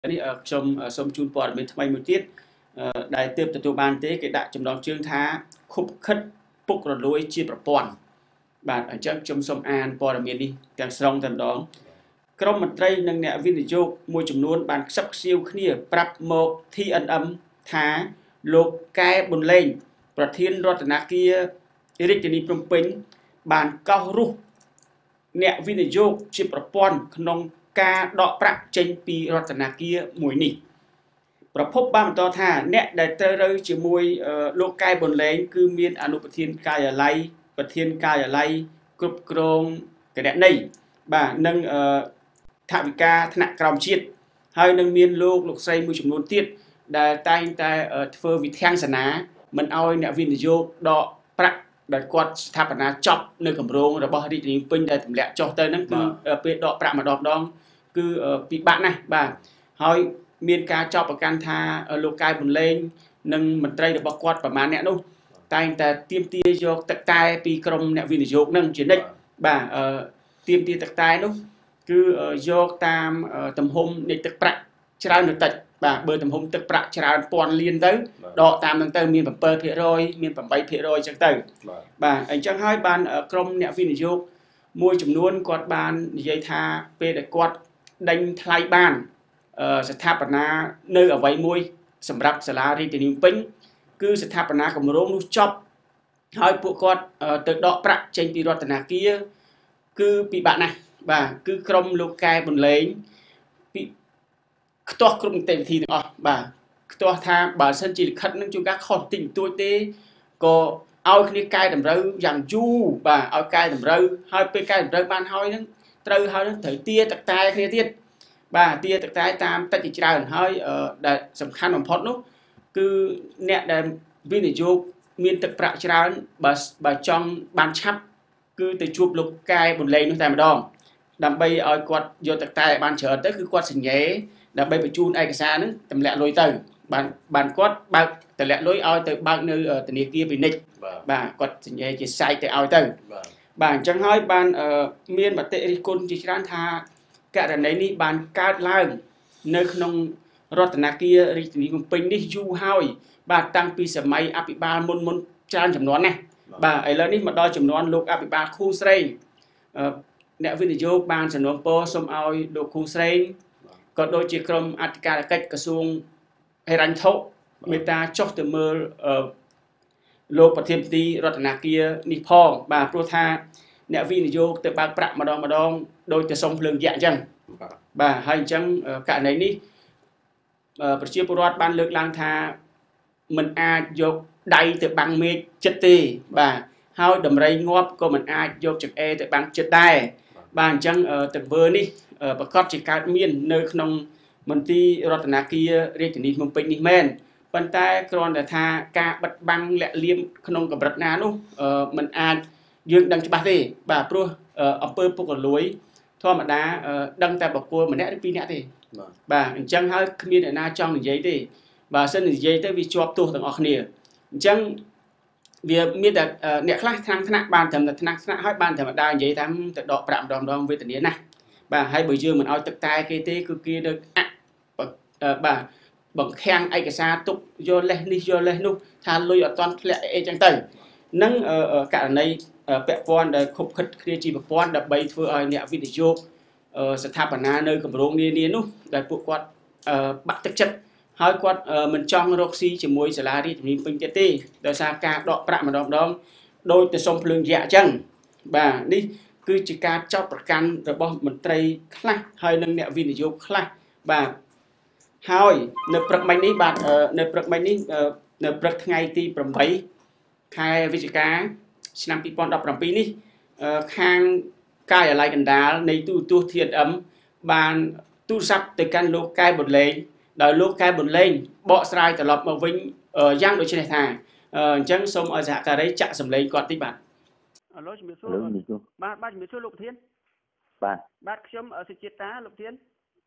នេះសូមជូនព័ត៌មានថ្មីមួយទៀតដែលទើបទទួលបានទេគេដាក់ចំណងជើងថាខុបខិតពុករលួយជាប្រព័ន្ធបាទអញ្ចឹងខ្ញុំសូមអានព័ត៌មាននេះទាំងស្រុងតែម្ដងក្រមមន្ត្រីនិងអ្នកវិនិយោគមួយចំនួនបានខ្សឹបខ្សៀវគ្នាប្រាប់មក TNM ថាលោកកែប៊ុនលេងប្រធានរដ្ឋាភិបាលរាជធានីភ្នំពេញបានកោសរោះអ្នកវិនិយោគជាប្រព័ន្ធក្នុងការដកប្រាក់ចេញពីរដ្ឋាភិបាលមួយនេះប្រភពបានបន្តថាអ្នកដែលត្រូវជាមួយលោកកែប៊ុនលេងគឺមានអនុប្រធានការិយាល័យប្រធានការិយាល័យគ្រប់គ្រងគណនេយ្យបាទនិងថវិកាថ្នាក់ក្រោមជាតិហើយនឹងមានលោកស្រីមួយចំនួនទៀតដែលតែងតែធ្វើវិធានសនាមិនឲ្យអ្នកវិនិយោគដកប្រាក់ដែលគាត់ស្ថាបនាចប់នៅគម្រោងរបស់រាជធានីពេញដែលទម្លាក់ចុះទៅហ្នឹងគឺពេលដកប្រាក់ម្ដងគឺពិបាកណាស់បាទហើយមានការចោទប្រកាន់ថាលោកកែប៊ុនលេងនិងមន្ត្រីរបស់គាត់ប្រមាណអ្នកនោះតែងតែទាមទារយកទឹកតែពីក្រមអ្នកវិនិយោគនឹងជានិច្ចបាទទាមទារទឹកតែនោះគឺយកតាមទំហំនៃទឹកប្រាក់ច្រើនឬតិចបាទបើទំហំទឹកប្រាក់ច្រើនពាន់លានទៅដកតាមនឹងទៅមាន 7% មាន 8% អញ្ចឹងទៅបាទអញ្ចឹងហើយបានក្រមអ្នកវិនិយោគមួយចំនួនគាត់បាននិយាយថាពេលដែលគាត់ដេញថ្លៃបានស្ថាបនានៅអ្វីមួយសម្រាប់សាលារាជធានីពេញគឺស្ថាបនាគម្រោងនោះចប់ហើយពួកគាត់ទៅដកប្រាក់ចេញពីរដ្ឋាភិបាលគឺពិបាកណាស់បាទគឺក្រុមលោកកែប៊ុនលេងខ្ទាស់គ្រប់នីតិវិធីទាំងអស់បាទខ្ទាស់ថាបើសិនជាលិខិតនឹងជួនកាលខុសតិចតួចទេក៏ឲ្យគ្នាកែតម្រូវយ៉ាងយូរបាទឲ្យកែតម្រូវហើយពេលកែតម្រូវបានហើយនឹងត្រូវហើយនឹងត្រូវទាទឹកតែគ្នាទៀតបាទទាទឹកតែតាមតិចច្រើនហើយដែលសំខាន់បំផុតនោះគឺអ្នកដែលវិនិយោគមានទឹកប្រាក់ច្រើនបើចង់បានឆាប់គឺទៅជួបលោកកែប៊ុនលេងនោះតែម្ដងដើម្បីឲ្យគាត់យកទឹកតែបានច្រើនទៅគឺគាត់សញ្ញេដើម្បីបញ្ជូនឯកសារហ្នឹងទម្លាក់លុយទៅបានគាត់បើកទម្លាក់លុយឲ្យទៅបើកនៅធនាគារពាណិជ្ជបាទគាត់សញ្ញេជាសាយទៅឲ្យទៅបាទអញ្ចឹងហើយបានមានមតិរិះគន់ជាច្រើនថាករណីនេះបានកើតឡើងនៅក្នុងរដ្ឋាភិបាលរាជធានីភ្នំពេញនេះយូរហើយបាទតាំងពីសម័យអភិបាលមុនច្រើនចំនួនណាបាទឥឡូវនេះមកដល់ចំនួនលោកអភិបាលខួងស្រេងអ្នកវិនិយោគបានសំណូមពរសូមឲ្យលោកខួងស្រេងក៏ដូចជាក្រុមអធិការកិច្ចក្រសួងហិរញ្ញវត្ថុមេត្តាចុះទៅមើលលោកប្រធានទីរដ្ឋាភិបាលនេះផងបាទព្រោះថាអ្នកវិនិយោគទៅបើកប្រាក់ម្ដងដោយទៅសុំភ្លើងយក្សអញ្ចឹងបាទហើយអញ្ចឹងករណីនេះប្រជាពលរដ្ឋបានលើកឡើងថាមិនអាចយកដៃទៅបាំងមេឃចិត្តទេបាទហើយដំរីងាប់ក៏មិនអាចយកចង្អេរទៅបាំងចិត្តដែរបាទអញ្ចឹងទង្វើនេះប្រកាសជាកើតមាននៅក្នុងមន្ទីររដ្ឋាភិបាលរាជធានីភ្នំពេញនេះមែនប៉ុន្តែគ្រាន់តែថាការបិទបាំងលាក់លៀមក្នុងកម្រិតណានោះมันអាចយើងដឹងច្បាស់ទេបាទព្រោះអំពើពុករលួយធម្មតាដឹងតែបុគ្គលម្នាក់ឬពីរនាក់ទេបាទអញ្ចឹងហើយគ្មានអ្នកណាចង់និយាយទេបើសិននិយាយទៅវាជាប់ទោសទាំងអស់គ្នាអញ្ចឹងវាមានតែអ្នកខ្លះថ្នាក់បានត្រឹមតែថ្នាក់ហើយបានធម្មតានិយាយថាទៅដកប្រាក់ម្ដងវេទនាណាបាទហើយបើយើងមិនឲ្យទឹកតែគេទេគឺគេនៅបាទបង្ខាំងឯកសារទុកយកលេសនេះយកលេសនោះថាលុយអត់ទាន់ធ្លាក់អីចឹងទៅនឹងករណីពាក់ព័ន្ធដែលខុបខិតគ្នាជាប្រព័ន្ធដើម្បីធ្វើឲ្យអ្នកវិនិយោគស្ថាបនានៅគម្រោងនានានោះដែលពួកគាត់បាក់ទឹកចិត្តហើយគាត់មិនចង់រកស៊ីជាមួយសាលារាជធានីពេញទៀតទេដោយសារការដកប្រាក់ម្ដងដោយទៅសុំភ្លើងយក្សអញ្ចឹងបាទនេះគឺជាការចោទប្រកាន់របស់មន្ត្រីខ្លះហើយនិងអ្នកវិនិយោគខ្លះបាទហើយនៅព្រឹកមិញនេះបាទនៅព្រឹកមិញនេះនៅព្រឹកថ្ងៃទី8ខែវិច្ឆិកាឆ្នាំ2017នេះខាងការិយាល័យកណ្ដាលនៃទូរទស្សន៍ TNM បានទូរស័ព្ទទៅកាន់លោកកែប៊ុនលេងដោយលោកកែប៊ុនលេងបកស្រាយត្រឡប់មកវិញយ៉ាងដូចនេះថាអញ្ចឹងសូមឲ្យសហការីចាក់សម្លេងគាត់តិចបាទអឡូជំរាបសួរបាទជំរាបសួរលោកប្រធានបាទខ្ញុំសុជាតិតាលោកប្រធាន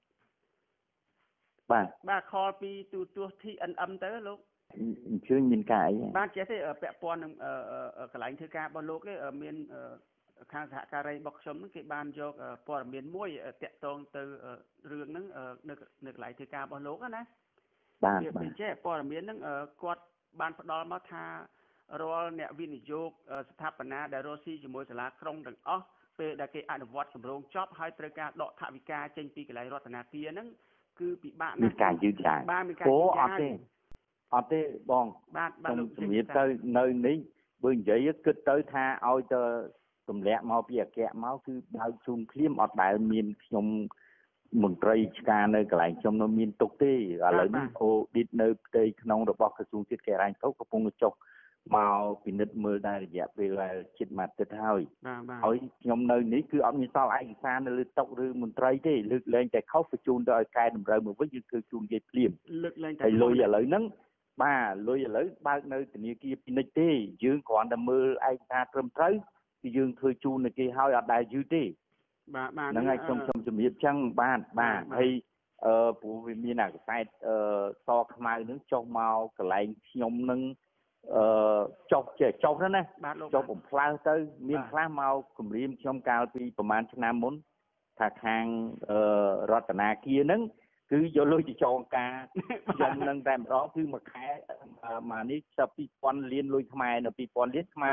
បាទខលពីទូរទស្សន៍ TNM ទៅលោកអញ្ជើញមានការអីបាទចេះទេពាក់ព័ន្ធនឹងកន្លែងធ្វើការរបស់លោកទេមានខាងសហការីរបស់ខ្ញុំហ្នឹងគេបានយកព័ត៌មានមួយតាក់ទងទៅរឿងហ្នឹងនៅកន្លែងធ្វើការរបស់លោកណាបាទវាចេះព័ត៌មានហ្នឹងគាត់បានផ្ដល់មកថារាល់អ្នកវិនិយោគស្ថាបនាដែលរស់ស៊ីជាមួយសាលាក្រុងទាំងអស់ពេលដែលគេអនុវត្តគម្រោងចប់ហើយត្រូវការដកថវិកាចេញពីកន្លែងរដ្ឋាភិបាលហ្នឹងគឺពិបាកណាស់មានការយឺតយ៉ាវបាទមានការយឺតយ៉ាវអត់ទេបងបាទលោកជំរាបទៅនៅនេះបើនិយាយគិតទៅថាឲ្យទៅទម្លាក់មកពីអគ្គមកគឺបើកជូនភ្លាមអត់ដែលមានខ្ញុំមន្ត្រីឆ្ការនៅកន្លែងខ្ញុំនៅមានទុកទេឥឡូវនេះអូឌីតនៅផ្ទៃក្នុងរបស់ក្រសួងជាតិការ៉ាញ់ទៅកំពុងចុះមកពិនិត្យមើលដែររយៈពេលជិតមួយអាទិត្យហើយហើយខ្ញុំនៅនេះគឺអត់មានសល់ឯកសារនៅលើតុឬមន្ត្រីទេលើកលែងតែខុសបញ្ជូនទៅឲ្យកែតម្រូវមកវិញយើងគឺជូននិយាយភ្លាមលើកលែងតែហើយលុយឥឡូវហ្នឹងបាទលុយឥឡូវបើកនៅធនាគារពាណិជ្ជទេយើងគ្រាន់តែមើលឯកសារត្រឹមត្រូវគឺយើងធ្វើជូនឲ្យគេហើយអត់ដែលយឺតទេបាទហ្នឹងហើយខ្ញុំជំរាបចឹងបាទហើយព្រោះវាមានអាខ្សែសខ្មៅហ្នឹងចុះមកកន្លែងខ្ញុំហ្នឹងចុះទៅណាចុះបំផ្លើសទៅមានខ្លះមកគម្រាមខ្ញុំកាលពីប្រហែលឆ្នាំមុនថាខាងរតនាគារហ្នឹងគឺយកលុយទៅចងការខ្ញុំនឹងតែម្ដងគឺមួយខែមកនេះចាប់2000លានលុយខ្មែរនៅ2000លានខ្មែរ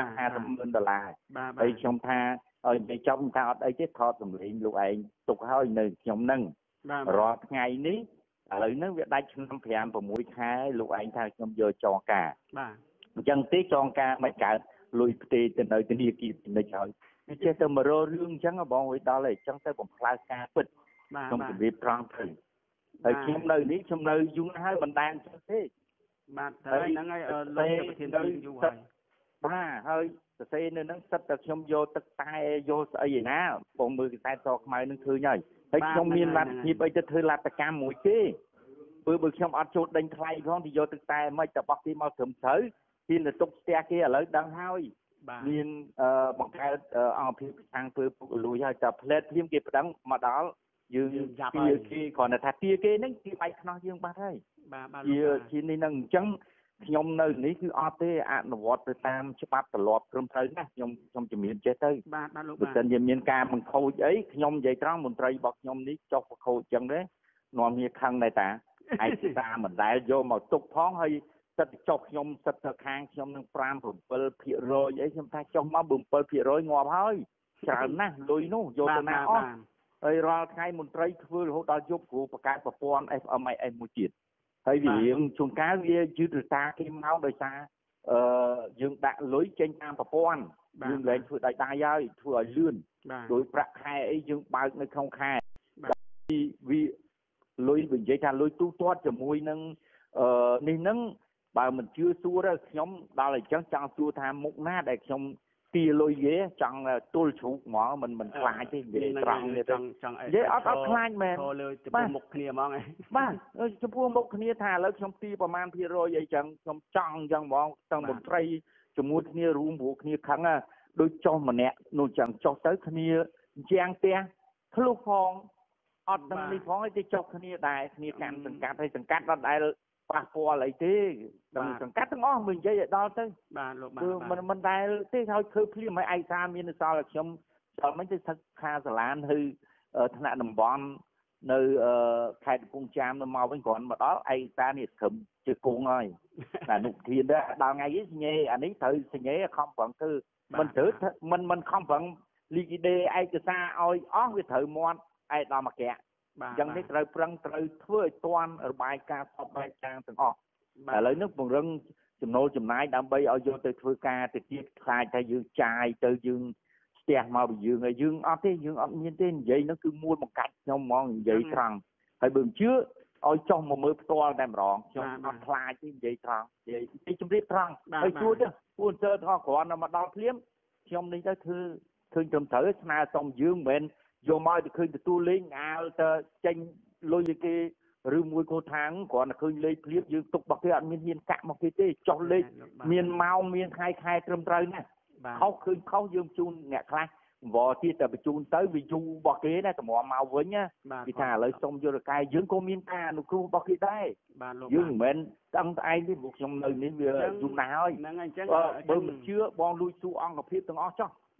$50,000ហើយខ្ញុំថាឲ្យនិយាយចំថាអត់អីទេថតសម្លេងលោកឯងទុកហើយនៅខ្ញុំហ្នឹងរាល់ថ្ងៃនេះឥឡូវហ្នឹងវាដាច់ឆ្នាំ5 6ខែលោកឯងថាខ្ញុំយកចងការបាទអញ្ចឹងទេចងការមិនកើតលុយផ្ទេរទៅនៅធនាគារពាណិជ្ជហើយវាចេះតែមកររឿងអញ្ចឹងបងវិញដល់ហើយអញ្ចឹងទៅបំផ្លើសការពិតខ្ញុំជម្រាបត្រង់ទៅហើយខ្ញុំនៅនេះខ្ញុំនៅយូរហើយបណ្ដាញចុះទេបាទហើយហ្នឹងហើយលោកប្រធានយូរហើយបាទហើយសរសេរនៅហ្នឹងសិតតែខ្ញុំយកទឹកតែយកស្អីឯណាបងមើលខ្សែសខ្មៅនឹងឃើញហើយខ្ញុំមានលទ្ធភាពអីទៅធ្វើលទ្ធកម្មមួយទេបើខ្ញុំអត់ចូលដេញថ្លៃផងទីយកទឹកតែមិនតែបោះគេមកត្រឹមត្រូវទីនៅទុកផ្ទះគេឥឡូវដឹងហើយមានបង្កើតអង្គភាពខាងធ្វើពុកលួយហើយតែផ្លែតភ្លាមគេប្តឹងមកដល់យើងទាគេគ្រាន់តែថាទាគេហ្នឹងគេបែកខ្នោះយើងបាត់ហើយជានេះហ្នឹងអញ្ចឹងខ្ញុំនៅនេះគឺអត់ទេអនុវត្តទៅតាមច្បាប់ទម្លាប់ត្រឹមត្រូវណាខ្ញុំជំរាបចេះទៅបាទលោកបើមិនមានការបង្ខូចអីខ្ញុំនិយាយត្រង់មន្ត្រីរបស់ខ្ញុំនេះចុះបង្ខូចអញ្ចឹងទេនាំគ្នាខឹងដែរតាឯកសារមិនដែលយកមកទុកផងហើយសិតចុះខ្ញុំសិតទៅខាងខ្ញុំនឹង5 7%អីខ្ញុំថាចុះមក7%ងាប់ហើយច្រើនណាស់លុយនោះយកទៅណាអស់ហើយរាល់ថ្ងៃមន្ត្រីធ្វើរហូតដល់យប់គ្រូបង្កើតប្រព័ន្ធ FMIS មួយទៀតហើយវារៀងជួនកាលវាយឺតរតាគេមកដោយសារយើងដាក់លុយចេញតាមប្រព័ន្ធយើងលែងធ្វើដៃហើយធ្វើឲ្យលឿនដោយប្រាក់ខែអីយើងបើកនៅក្នុងខែវាលុយនិយាយថាលុយទូទាត់ជាមួយនឹងនេះហ្នឹងបើមិនជឿសួរទៅខ្ញុំដល់អញ្ចឹងចង់សួរថាមុខណាដែលខ្ញុំទាលុយគេចង់ទល់ជ្រូកហ្មងមិនខ្លាចទេនិយាយត្រង់នេះចង់និយាយអត់ខ្លាចមែនលើចំពោះមុខគ្នាហ្មងបាទចំពោះមុខគ្នាថាឥឡូវខ្ញុំទាប្រហែល%អីចឹងខ្ញុំចង់អញ្ចឹងហ្មងទាំងមន្ត្រីជាមួយគ្នារួមព្រោះគ្នាខឹងដូចចុះម្នាក់នោះចឹងចុះទៅគ្នាជាងផ្ទះធ្លុះផងអត់ដឹងនេះផងឯទៅចុះគ្នាដែរគ្នាកាន់សង្កាត់ហើយសង្កាត់អត់ដែលប៉ះពាល់អីទេទាំងសង្កាត់ទាំងអស់មិននិយាយឲ្យដល់ទៅបាទលោកបាទមិនដែលទេហើយឃើញភ្លាមឲ្យឯកសារមានសល់ឲ្យខ្ញុំចូលមិនទៅស្ថិតខាសាលានទៅថ្នាក់តំបន់នៅខេត្តកំពង់ចាមនៅមកវិញគ្រាន់មកដល់ឯកសារនេះត្រឹមជាគង់ហើយអនុធានដែរដល់ថ្ងៃនេះសញ្ញេអានេះត្រូវសញ្ញេខំប្រឹងធ្វើមិនត្រូវមិនខំប្រឹងលីគីដេឯកសារឲ្យអស់វាត្រូវមាត់ឯកឧត្តមអគ្គអញ្ចឹងនេះត្រូវប្រឹងត្រូវធ្វើឲ្យទាន់របាយការណ៍សពបែបយ៉ាងទាំងអស់ឥឡូវនេះពង្រឹងចំណូលចំណាយដើម្បីឲ្យយកទៅធ្វើការទៅទៀតខ្លាចថាយើងចាយទៅយើងស្ទះមកពីយើងហើយយើងអត់ទេយើងអត់មានទេនិយាយនោះគឺមួលបង្កាច់ខ្ញុំហ្មងនិយាយត្រង់ហើយបើមិនជឿឲ្យចុះមកមើលផ្ទាល់តែម្ដងខ្ញុំអត់ខ្លាចទេនិយាយត្រង់និយាយជំរាបត្រង់ហើយជួទៅពូនសើទាំងអស់គ្រាន់តែមកដល់ភ្លាមខ្ញុំនេះទៅធ្វើឃើញត្រឹមត្រូវស្នើសុំយើងមិនមែនយកមកទៅឃើញទទួលលេងអាលទៅចេញលុយគេឬមួយក៏ថាងគ្រាន់តែឃើញលេខភ្លាមយើងទុករបស់គេអត់មានហ៊ានកាក់មកគេទេចុះលេខមានម៉ោងមានខែត្រឹមត្រូវណាខុសឃើញខុសយើងជូនអ្នកខ្លះវល់ទៀតតែបញ្ជូនទៅវាយូររបស់គេណាតម្រាំមកវិញណាគេថាឥឡូវសុំយល់កាយយើងក៏មានការអនុគ្រោះរបស់គេដែរយើងមិនមែនតាំងតែឯងទេព្រោះខ្ញុំនៅនេះវាយូរណាស់ហើយហ្នឹងហើយអញ្ចឹងបើមិនជឿបងលួចសួរអង្គភាពទាំងអស់ចុះ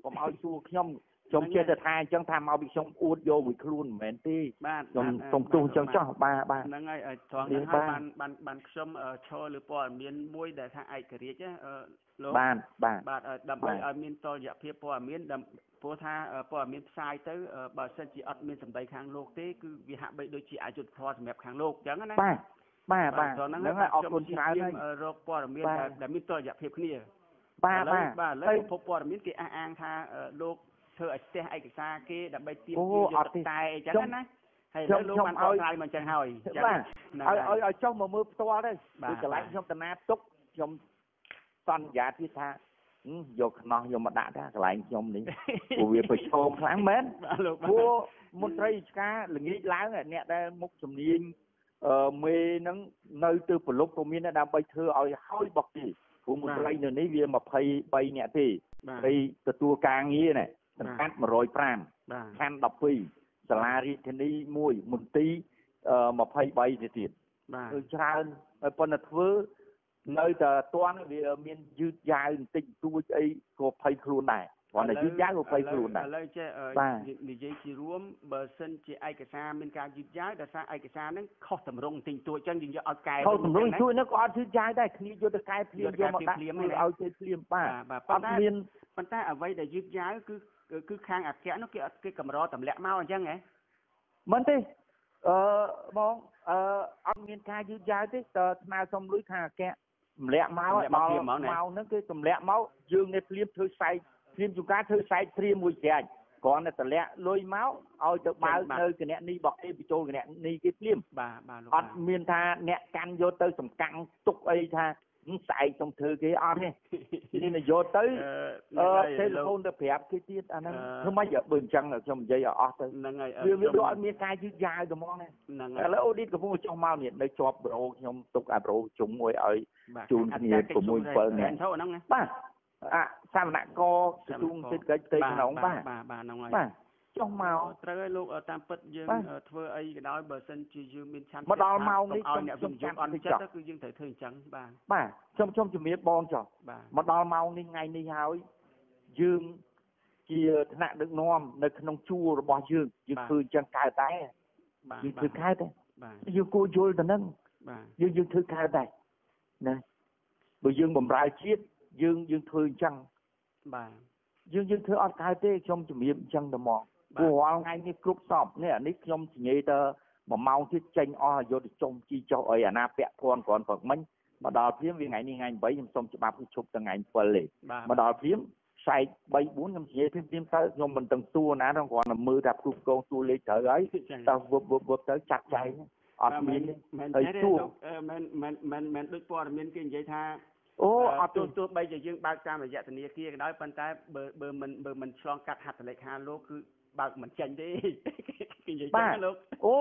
កុំឲ្យសួរខ្ញុំខ្ញុំចេះតែថាអញ្ចឹងថាមកពីខ្ញុំអួតយកមួយខ្លួនមិនមែនទេខ្ញុំសុំទោសអញ្ចឹងចោះបាទហ្នឹងហើយត្រង់ហ្នឹងហើយបានខ្ញុំឈរលើព័ត៌មានមួយដែលថាឯករាជ្យលោកបាទដើម្បីឲ្យមានតុល្យភាពព័ត៌មានព្រោះថាព័ត៌មានផ្សាយទៅបើសិនជាអត់មានសម្ដីខាងលោកទេគឺវាហាក់បីដូចជាអយុត្តិធម៌សម្រាប់ខាងលោកអញ្ចឹងណាបាទហ្នឹងហើយអរគុណច្រើនហើយរកព័ត៌មានដែលមានតុល្យភាពគ្នាបាទឥឡូវប្រភពព័ត៌មានគេអះអាងថាលោកធ្វើឲ្យស្ទះឯកសារគេដើម្បីទាមទារយុត្តិតែអញ្ចឹងណាហើយឥឡូវលោកបានអត់ក្រោយមកអញ្ចឹងហើយបាទឲ្យចុះមកមើលផ្ទាល់ទៅពីកន្លែងខ្ញុំតាណាទុកខ្ញុំសន្យាទៀតថាយកខ្នោះយកមកដាក់ថាកន្លែងខ្ញុំនេះព្រោះវាប្រឈមខ្លាំងមែនព្រោះមន្ត្រីរាជការល្ងាចឡើងអ្នកដែលមុខជំនាញមេហ្នឹងនៅទៅប្រឡប់ក៏មានដើម្បីធ្វើឲ្យហើយបោះទីព្រោះមន្ត្រីនៅនេះវា23នាក់ទេហើយទទួលការងារនេះសង្កាត់105ខណ្ឌ12សាលារាជធានី1មន្ទីរ23ទៅទៀតគឺច្រើនប៉ុន្តែធ្វើនៅតែតាន់វាមានយឺតយ៉ាវបន្តិចតួចអីក៏ភ័យខ្លួនដែរគ្រាន់តែយឺតយ៉ាវក៏ភ័យខ្លួនដែរឥឡូវចេះនិយាយជារួមបើសិនជាឯកសារមានការយឺតយ៉ាវដោយសារឯកសារហ្នឹងខុសតម្រង់បន្តិចតួចអញ្ចឹងយើងយកឲ្យកែខុសតម្រង់ជួយនោះក៏អត់យឺតយ៉ាវដែរគ្នាយកទៅកែភ្លាមយកមកដាក់ឲ្យទៅភ្លាមបាទអត់មានប៉ុន្តែអ្វីដែលយឺតយ៉ាវគឺខាងអគ្គនោះគេកម្រតម្លាក់មកអញ្ចឹងហ៎មិនទេបងអត់មានការយឺតយ៉ាវទេតើស្នើសុំលុយខាងអគ្គទម្លាក់មកហ្នឹងគឺទម្លាក់មកយើងនេះភ្លាមធ្វើខ្សែភ្លាមជួនកាលធ្វើខ្សែព្រាមួយច្រាច់គ្រាន់តែទម្លាក់លុយមកឲ្យទៅបើកនៅគណនីរបស់គេបញ្ចូលគណនីគេភ្លាមបាទអត់មានថាអ្នកកាន់យកទៅសំកាំងទុកអីថាស្អែកខ្ញុំធ្វើគេអត់ទេនេះយកទៅទេឡេហ្វូនទៅប្រាប់គេទៀតអាហ្នឹងធ្វើម៉េចបើអញ្ចឹងខ្ញុំនិយាយឲ្យអស់ទៅហ្នឹងហើយវាអត់មានការយឺតយ៉ាវទៅហ្មងហ្នឹងឥឡូវអូឌីតកំពុងចុះមកនេះនៅជាប់ប្រូខ្ញុំទុកអាប្រូជុំមួយឲ្យជូនគ្នា6 7នាក់ហ្នឹងបាទសាមនគរក្រសួងសេដ្ឋកិច្ចផ្ទៃក្នុងបាទហ្នឹងហើយបាទចុះមកត្រូវឲ្យលោកតាមពិតយើងធ្វើអីក៏ដោយបើសិនជាយើងមានឆន្ទៈមកដល់ម៉ោងនេះខ្ញុំអ្នកវិនិយោគអត់ចិត្តគឺយើងត្រូវធ្វើអញ្ចឹងបាទខ្ញុំជំរាបបងចុះមកដល់ម៉ោងនេះថ្ងៃនេះហើយយើងជាថ្នាក់ដឹកនាំនៅក្នុងជួររបស់យើងធ្វើអញ្ចឹងកើតតែយើងធ្វើកើតតែយើងគួរយល់ទៅនឹងយើងធ្វើកើតតែណាបើយើងបំរើជាតិយើងធ្វើអញ្ចឹងយើងធ្វើអត់កើតទេខ្ញុំជំរាបអញ្ចឹងតែមកព្រោះរាល់ថ្ងៃនេះគ្រប់សពនេះអានេះខ្ញុំសញ្ញាទៅ1ម៉ោងទៀតចេញអស់យកទៅចុំជីចុះអីអាណាពាក់ព័ន្ធគ្រាន់ព្រឹកមិញមកដល់ព្រាមវាថ្ងៃនេះថ្ងៃ8ខ្ញុំសុំច្បាប់គឺឈប់ទៅថ្ងៃ7ទេមកដល់ព្រាមផ្សែក3 4ខ្ញុំសញ្ញាព្រាមទៅខ្ញុំមិនទាំងទួណាគ្រាន់តែមើលថាគ្រប់កងទួលេខត្រូវហើយតើវឹបទៅចាត់ចែងអត់មានហើយទួមិនដូចព័ត៌មានគេនិយាយថាអត់ទោះបីជាយើងបើកតាមរយៈធនាគារក៏ដោយប៉ុន្តែបើមិនឆ្លងកាត់ហត្ថលេខាលោកគឺបើកមិនចេញទេគេនិយាយចឹងលោក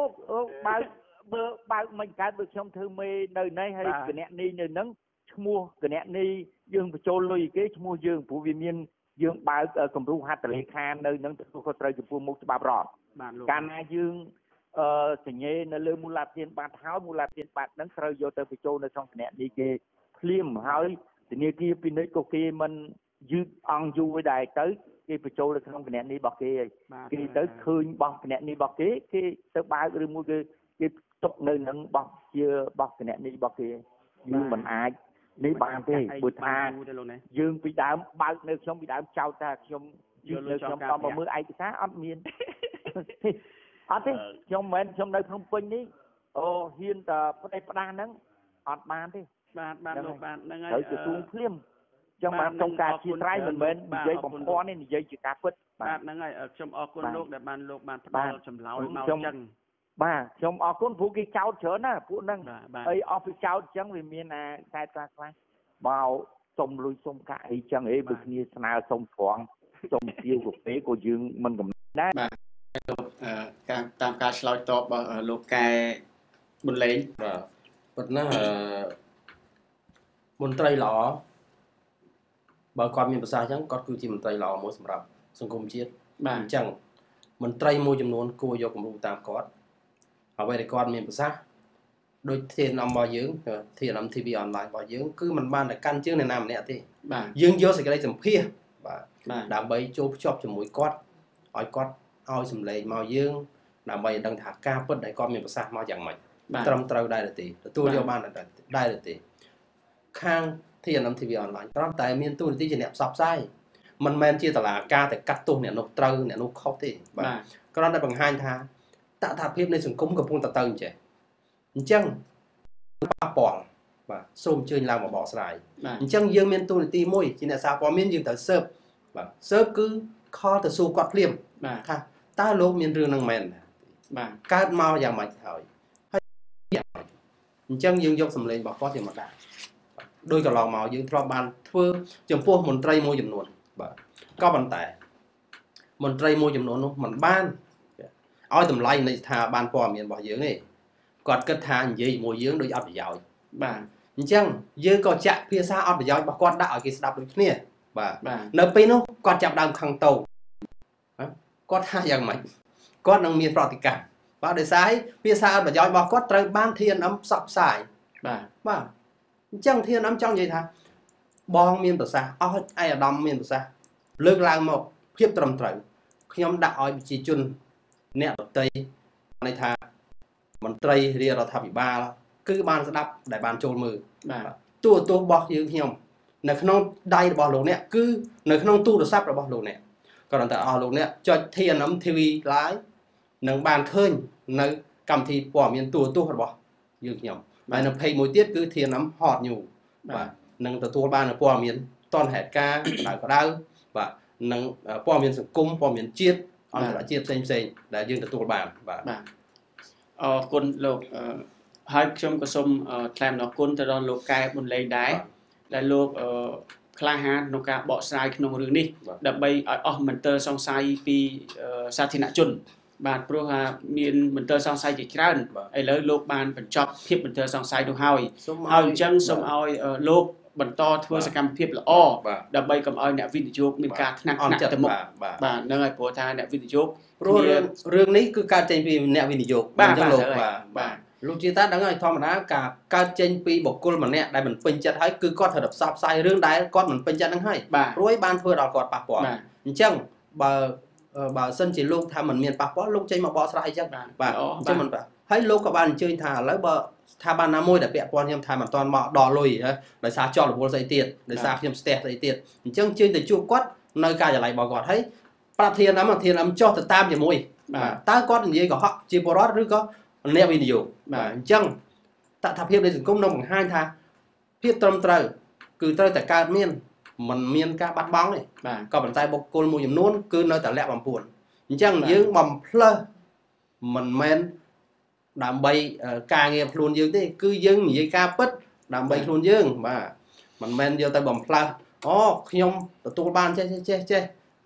បើកមិនកើតបើខ្ញុំធ្វើមេនៅនេះហើយគណនីនៅហ្នឹងឈ្មោះគណនីយើងបញ្ចូលលុយគេឈ្មោះយើងព្រោះវាមានយើងបើកគំរូហត្ថលេខានៅហ្នឹងទទួលខុសត្រូវចំពោះមុខច្បាប់រដ្ឋកាលណាយើងសញ្ញេនៅលើមូលដ្ឋានបាត់ហើយមូលដ្ឋានបាត់ហ្នឹងត្រូវយកទៅបញ្ចូលនៅក្នុងគណនីគេភ្លាមហើយធនាគារពាណិជ្ជក៏គេមិនយឺតអង្គយូរដែរទៅគេបញ្ចូលនៅក្នុងគណនីរបស់គេគេទៅឃើញបោះគណនីរបស់គេទៅបើកឬមួយគេទុកនៅនឹងបោះជាបោះគណនីរបស់គេយើងមិនអាចនេះបានទេព្រោះថាយើងពីដើមបើកនៅខ្ញុំពីដើមចោទថាខ្ញុំយឺតនៅខ្ញុំដល់មកមើលឯកសារអត់មានអត់ទេខ្ញុំមិនមែនខ្ញុំនៅភ្នំពេញនេះហ៊ានតែផ្ដេសផ្ដាសហ្នឹងអត់បានទេបាទលោកបាទហ្នឹងហើយត្រូវទទួលភ្លាមចឹងបានក្នុងការជាស្រ័យមិនមែននិយាយបំភ័ន្តទេនិយាយជាការពិតបាទហ្នឹងហើយខ្ញុំអរគុណលោកដែលបានលោកបានផ្ដល់ចម្លើយមកចឹងបាទខ្ញុំអរគុណព្រោះគេចោទច្រើនណាពួកហ្នឹងហើយអស់ពីចោទចឹងវាមានខ្សែខ្លះមកសុំលុយសុំកាក់អីចឹងបើគ្នាស្នើសុំត្រង់សុំទាវកាហ្វេក៏យើងមិនកំណត់ដែរបាទលោកតាមការឆ្លើយតបរបស់លោកកែប៊ុនលេងបាទប៉ុន្តែមន្ត្រីល្អបើគាត់មានប្រសាសន៍អញ្ចឹងគាត់គឺជាមន្ត្រីល្អមួយសម្រាប់សង្គមជាតិបាទអញ្ចឹងមន្ត្រីមួយចំនួនគួរយកគំរូតាមគាត់អ្វីដែលគាត់មានប្រសាសន៍ដូចធានរបស់យើងធាន TV online របស់យើងគឺมันបានតែកាន់ជើងអ្នកណាម្នាក់ទេបាទយើងយកសេចក្តីសម្ភាសដើម្បីជួបជាប់ជាមួយគាត់ឲ្យគាត់ឲ្យសម្លេងមកយើងដើម្បីដឹងថាការពិតដែលគាត់មានប្រសាសន៍មកយ៉ាងម៉េចត្រឹមត្រូវដែរទេទទួលយកបានដែរទេខាង TNM TV online គ្រាន់តែមានទូរទស្សន៍ជាអ្នកផ្សព្វផ្សាយមិនមែនជាតឡាការតែកាត់ទោសអ្នកនោះត្រូវអ្នកនោះខុសទេបាទគ្រាន់តែបង្ហាញថាតថភាពនៃសង្គមកំពុងតែទៅអញ្ចឹងប៉ះពាល់បាទសូមអញ្ជើញឡើងមកបកស្រាយអញ្ចឹងយើងមានទូរទស្សន៍មួយជាអ្នកសារព័ត៌មានយើងត្រូវស៊ើបបាទស៊ើបគឺខលទៅសួរគាត់ភ្លាមថាតើលោកមានរឿងនឹងមែនបាទកើតមកយ៉ាងម៉េចហើយអញ្ចឹងយើងយកសម្លេងរបស់គាត់យកមកដាក់ដោយកន្លងមកយើងធ្លាប់បានធ្វើចំពោះមន្ត្រីមួយចំនួនបាទក៏ប៉ុន្តែមន្ត្រីមួយចំនួននោះមិនបានឲ្យតម្លៃនៃស្ថាប័នព័ត៌មានរបស់យើងទេគាត់គិតថានិយាយជាមួយយើងដូចអត់ប្រយោជន៍បាទអញ្ចឹងយើងក៏ចាក់ភាសាអត់ប្រយោជន៍របស់គាត់ដាក់ឲ្យគេស្ដាប់ដូចគ្នាបាទនៅពេលនោះគាត់ចាប់ដើមខឹងតោគាត់ថាយ៉ាងម៉េចគាត់នឹងមានប្រតិកម្មបាទដោយសារភាសាអត់ប្រយោជន៍របស់គាត់ត្រូវបាន TNM ផ្សព្វផ្សាយបាទអញ្ចឹង TNM ចង់និយាយថាបងមានប្រសាសន៍អស់ឯអាដាមមានប្រសាសន៍លើកឡើងមកភាពត្រឹមត្រូវខ្ញុំដាក់ឲ្យប្រជាជនអ្នកដទៃន័យថាមន្ត្រីរាជរដ្ឋាភិបាលគឺបានស្ដាប់ដែលបានចូលមើលបាទទូរទស្សន៍របស់យើងខ្ញុំនៅក្នុងដៃរបស់លោកអ្នកគឺនៅក្នុងទូរស័ព្ទរបស់លោកអ្នកគ្រាន់តែអស់លោកអ្នកចុច TNM TV Live នឹងបានឃើញនៅកម្មវិធីព័ត៌មានទូរទស្សន៍របស់យើងខ្ញុំហើយនៅ page មួយទៀតគឺ TNM Hot News បាទនឹងទទួលបានព័ត៌មានតនហេតុការណ៍ក្តៅបាទនឹងព័ត៌មានសង្គមព័ត៌មានជាតិអន្តរជាតិផ្សេងដែលយើងទទួលបានបាទអរគុណលោកហើយខ្ញុំក៏សូមថ្លែងអំណរគុណទៅដល់លោកកែប៊ុនលេងដែរដែលលោកក្លាហានក្នុងការបកស្រាយក្នុងរឿងនេះដើម្បីឲ្យអស់មន្ទិលសង្ស័យពីសាធារណជនបាទព្រោះថាមានមន្ទិលសង្ស័យជាច្រើនឥឡូវលោកបានបញ្ចប់ភាពមន្ទិលសង្ស័យនោះហើយអញ្ចឹងសូមឲ្យលោកបន្តធ្វើសកម្មភាពល្អដើម្បីកុំឲ្យអ្នកវិនិយោគមានការថ្នាក់ទៅមុខបាទហ្នឹងហើយព្រោះថាអ្នកវិនិយោគព្រោះរឿងនេះគឺកើតចេញពីអ្នកវិនិយោគអញ្ចឹងលោកបាទលោកជាតាដឹងហើយធម្មតាការកើតចេញពីបុគ្គលម្នាក់ដែលមិនពេញចិត្តហើយគឺគាត់ត្រូវតែផ្សព្វផ្សាយរឿងដែលគាត់មិនពេញចិត្តហ្នឹងហើយព្រោះបានធ្វើដល់គាត់ប៉ះពាល់អញ្ចឹងបើសិនជាលោកថាមិនមានប៉ះពាល់លោកចេញមកបកស្រាយអញ្ចឹងបាទអញ្ចឹងមិនបាទហើយលោកក៏បានអញ្ជើញថាឥឡូវបើស្ថាប័នណាមួយដែលពាក់ព័ន្ធខ្ញុំថាមិនទាន់មកដល់លុយដោយសារជាប់រវល់ស្អីទៀតដោយសារខ្ញុំស្ទះស្អីទៀតអញ្ចឹងជើញទៅជួបគាត់នៅការិយាល័យរបស់គាត់ហើយប្រាប់ធានអំចុះទៅតាមជាមួយតើគាត់និយាយកុហកជាបរិវត្តឬក៏អ្នកវិនិយោគបាទអញ្ចឹងតថភាពនៃសង្គមនឹងបង្ហាញថាភាពត្រឹមត្រូវគឺត្រូវតែកើតមានមិនមានការបាត់បង់ទេបាទក៏ប៉ុន្តែបុគ្គលមួយចំនួនគឺនៅតែលាក់បំពួនអញ្ចឹងយើងបំផ្លើសមិនមែនដើម្បីការងារខ្លួនយើងទេគឺយើងនិយាយការពិតដើម្បីខ្លួនយើងបាទមិនមែនយកទៅបំផ្លាស់អូខ្ញុំទទួលបានចេះ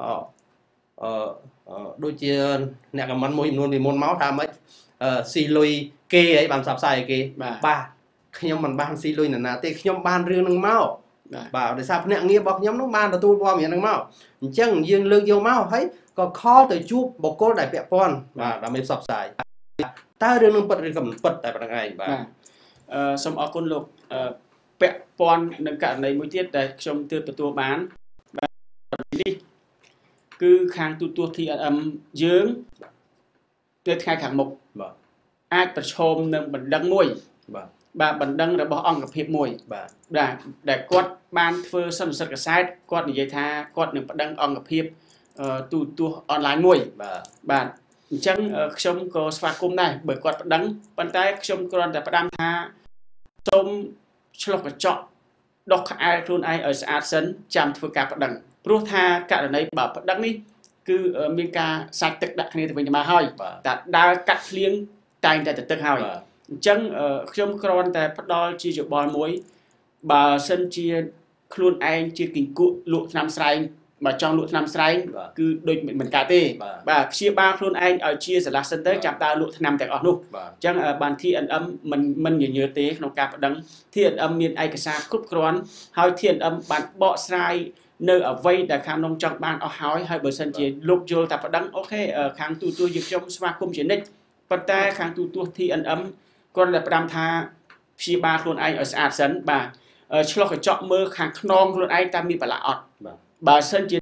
ដូចជាអ្នកខមមិនមួយចំនួនពីមុនមកថាម៉េចស៊ីលុយគេអីបានផ្សព្វផ្សាយគេបាទខ្ញុំមិនបានស៊ីលុយណាទេខ្ញុំបានរឿងនឹងមកបាទដោយសារភ្នាក់ងាររបស់ខ្ញុំនឹងបានទទួលព័ត៌មាននឹងមកអញ្ចឹងយើងលើកយកមកហើយក៏ខលទៅជួបបុគ្គលដែលពាក់ព័ន្ធបាទដើម្បីផ្សព្វផ្សាយតើរឿងនឹងពិតឬក៏មិនពិតតែប៉ុណ្្នឹងឯងបាទសូមអរគុណលោកពាក់ព័ន្ធនឹងករណីមួយទៀតដែលខ្ញុំទើបទទួលបាននេះគឺខាងទូត TNM យើងនៅថ្ងៃខាងមុខបាទអាចប្រឈមនឹងបណ្ដឹងមួយបាទបណ្ដឹងរបស់អង្គភាពមួយបាទដែលគាត់បានធ្វើសន្និសីទកសែតគាត់និយាយថាគាត់នឹងបណ្ដឹងអង្គភាពទូទស្សន៍អនឡាញមួយបាទអញ្ចឹងខ្ញុំក៏ស្វាគមន៍ដែរបើគាត់បណ្ដឹងប៉ុន្តែខ្ញុំគ្រាន់តែផ្ដាំថាសូមឆ្លុះកញ្ចក់ដុសខែខ្លួនឯងឲ្យស្អាតសិនចាំធ្វើការបណ្ដឹងព្រោះថាករណីបើបណ្ដឹងនេះគឺមានការសាច់ទឹកដាក់គ្នាទៅវិញទៅមកហើយតែដើរកាត់ភ្លៀងតែងតែទៅទឹកហើយអញ្ចឹងខ្ញុំគ្រាន់តែផ្ដល់ជាយោបល់មួយបើសិនជាខ្លួនឯងជាគីង្គក់លក់ថ្នាំស្រែងបើចង់លក់ថ្នាំស្រែងគឺដូចមិនកើតទេបាទព្យាបាលខ្លួនឯងឲ្យជាស្រឡះសិនទៅចាប់ដើរលក់ថ្នាំទាំងអស់នោះអញ្ចឹងបាន TNM មិនញញើទេក្នុងការប្តឹង TNM មានឯកសារគ្រប់គ្រាន់ហើយ TNM បានបកស្រាយនៅអ្វីដែលខាងនោះចង់បានអស់ហើយបើសិនជាលោកយល់ថាប្តឹងអូខេខាងទូទស្សន៍យើងខ្ញុំស្វាគមន៍ជានិច្ចប៉ុន្តែខាងទូទស្សន៍ TNM គាត់តែផ្ដាំថាព្យាបាលខ្លួនឯងឲ្យស្អាតសិនបាទឆ្លោះកញ្ចក់មើលខាងខ្នងខ្លួនឯងតើមានបលាអត់បើសិនជា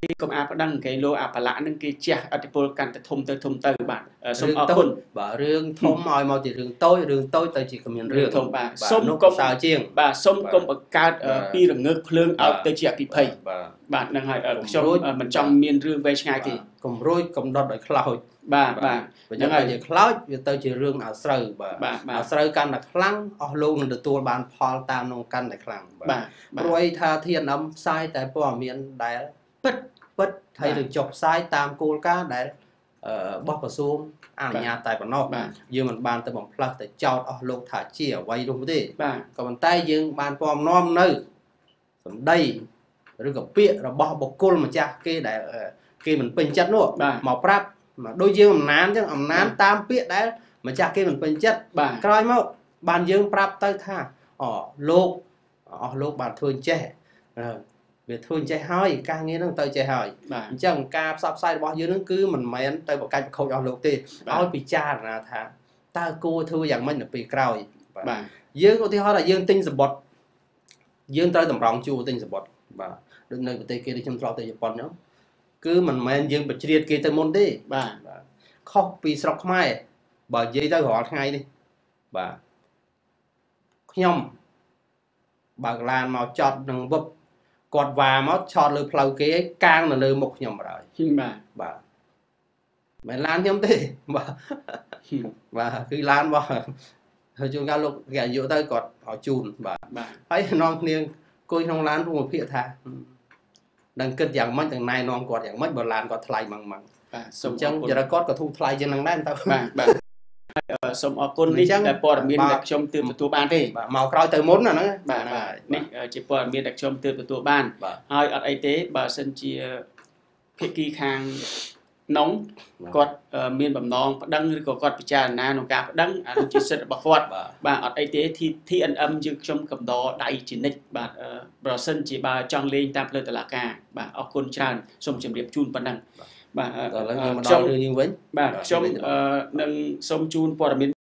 កុំអាប្តឹងគេលោអាបលៈនឹងគេជះអធិពលកាន់តែធំទៅបាទសូមអរគុណបាទរឿងធំឲ្យមកជារឿងតូចទៅជាគ្មានរឿងធំបាទសូមកុំសើជាងបាទសូមកុំបង្កើតពីរងើកភ្លើងឲ្យទៅជាអភិភ័យបាទហ្នឹងហើយខ្ញុំមិនចង់មានរឿងវែងឆ្ងាយទេកុំរួចកុំដុតឲ្យខ្លោចបាទហ្នឹងហើយជាខ្លោចវាទៅជារឿងអាស្រូវបាទអាស្រូវកាន់តែខ្លាំងអស់លោកនឹងទទួលបានផលតាមនោះកាន់តែខ្លាំងបាទព្រោះថាធានអំផ្សាយតែព័ត៌មានដែលពិតហើយនឹងចុះផ្សាយតាមគោលការណ៍ដែលរបស់ក្រសួងអនុញ្ញាតតែប៉ុណ្ណោះយើងមិនបានទៅបំផ្លាស់ទៅចោតអស់លោកថាជាអ្វីនោះទេបាទក៏ប៉ុន្តែយើងបានពំនាំនៅសម្ដីឬក៏ពាក្យរបស់បុគ្គលម្ចាស់គេដែលគេមិនពេញចិត្តនោះមកប្រាប់ដូចយើងអំណានអញ្ចឹងអំណានតាមពាក្យដែលម្ចាស់គេមិនពេញចិត្តក្រោយមកបានយើងប្រាប់ទៅថាលោកអស់លោកបានធ្វើចេះវាធ្វើចេះហើយការងារហ្នឹងទៅចេះហើយអញ្ចឹងការផ្សព្វផ្សាយរបស់យើងហ្នឹងគឺមិនមែនទៅបកាច់បខូចអស់លោកទេឲ្យពិចារណាថាតើគួរធ្វើយ៉ាងម៉េចនៅពេលក្រោយបាទយើងឧទាហរណ៍ថាយើងទិញសម្បត្តិយើងត្រូវតម្រង់ជួរទិញសម្បត្តិបាទដូចនៅប្រទេសគេដូចខ្ញុំធ្លាប់ទៅជប៉ុនហ្នឹងគឺមិនមែនយើងបជ្រៀតគេទៅមុនទេបាទខុសពីស្រុកខ្មែរបើនិយាយទៅរាល់ថ្ងៃនេះបាទខ្ញុំបើកឡានមកចតនឹងវឹបគាត់វ៉ាមកឆតលើផ្លូវគេកាងនៅលើមុខខ្ញុំបណ្ដោយបាទមិនឡានខ្ញុំទេបាទគឺឡានរបស់ហើយជួនកាលលោកគេអាយុទៅគាត់ឲ្យជូនបាទហើយនាំគ្នាអង្គុយក្នុងឡានរួមភាគថាដឹងគិតយ៉ាងម៉េចទាំងណែនាំគាត់យ៉ាងម៉េចបើឡានគាត់ថ្លៃម៉ងបាទសូមអញ្ចឹងចរិតគាត់ក៏ធូរថ្លៃជាងនឹងដែរទៅបាទសូមអរគុណនេះតែព័ត៌មានដែលខ្ញុំទើបទទួលបានទេបាទមកក្រោយទៅមុនហ្នឹងបាទនេះជាព័ត៌មានដែលខ្ញុំទើបទទួលបានហើយអត់អីទេបើសិនជាភាគីខាងនងគាត់មានបំណងប្តឹងឬក៏គាត់ពិចារណាក្នុងការប្តឹងអានោះជាសិទ្ធិរបស់គាត់បាទអត់អីទេ TNM យើងខ្ញុំកំដរដៃជានិច្ចបាទប្រសិនជាបើចង់លេងតាមផ្លូវតុលាការបាទអរគុណច្រើនសូមជម្រាបជូនប៉ុណ្ណឹងបាទឥឡូវមកដល់រឿងយើងវិញបាទខ្ញុំនឹងសូមជូនព័ត៌មាន